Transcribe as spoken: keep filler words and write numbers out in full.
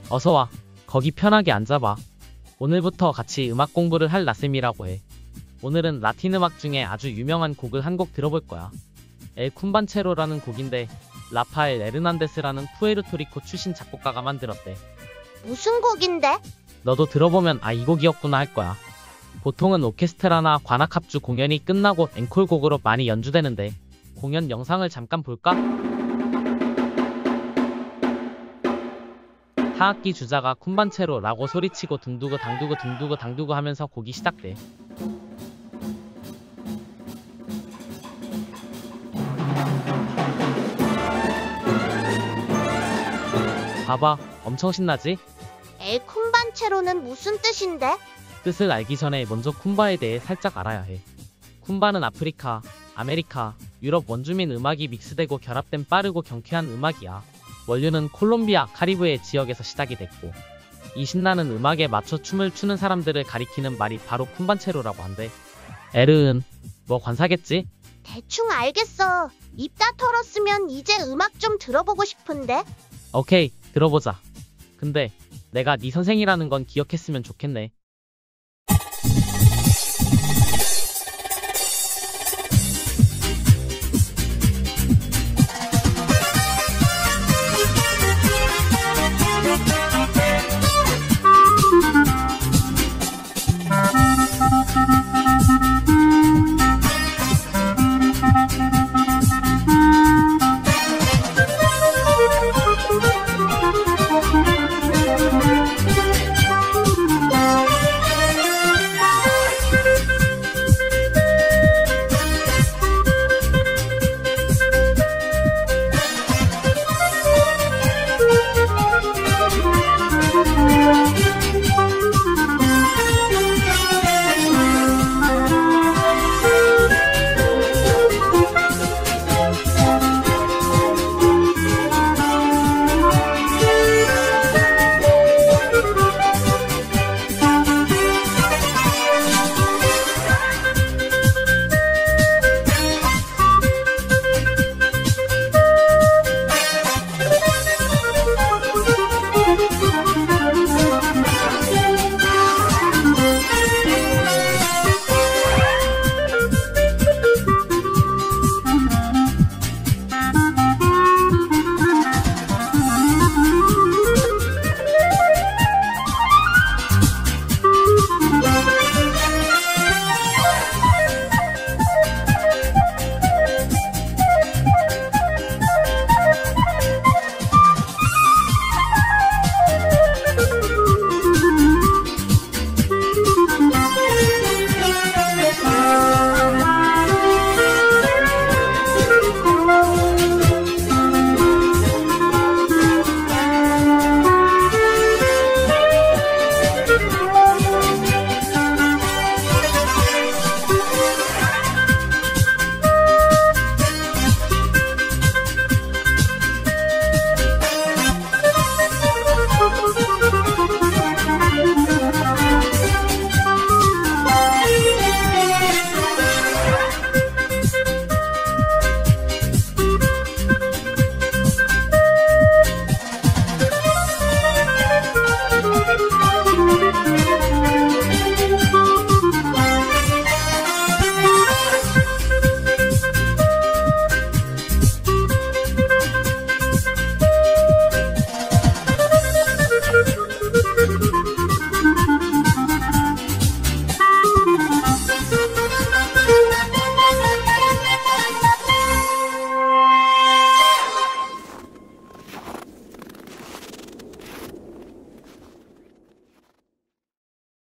어서와. 거기 편하게 앉아봐. 오늘부터 같이 음악 공부를 할 나쌤이라고 해. 오늘은 라틴 음악 중에 아주 유명한 곡을 한 곡 들어볼 거야. 엘 쿰반체로라는 곡인데 라파엘 에르난데스라는 푸에르토리코 출신 작곡가가 만들었대. 무슨 곡인데? 너도 들어보면 아, 이 곡이었구나 할 거야. 보통은 오케스트라나 관악합주 공연이 끝나고 앵콜곡으로 많이 연주되는데 공연 영상을 잠깐 볼까? 하악기 주자가 쿰반체로라고 소리치고 둥두고 당두고 둥두고 당두고 하면서 곡이 시작돼. 봐봐, 엄청 신나지? 엘 쿰반체로는 무슨 뜻인데? 뜻을 알기 전에 먼저 쿰바에 대해 살짝 알아야 해. 쿰바는 아프리카, 아메리카, 유럽 원주민 음악이 믹스되고 결합된 빠르고 경쾌한 음악이야. 원류는 콜롬비아, 카리브해 지역에서 시작이 됐고 이 신나는 음악에 맞춰 춤을 추는 사람들을 가리키는 말이 바로 쿰반체로라고 한대. 에르은, 뭐 관사겠지? 대충 알겠어. 입 다 털었으면 이제 음악 좀 들어보고 싶은데? 오케이, 들어보자. 근데 내가 네 선생이라는 건 기억했으면 좋겠네.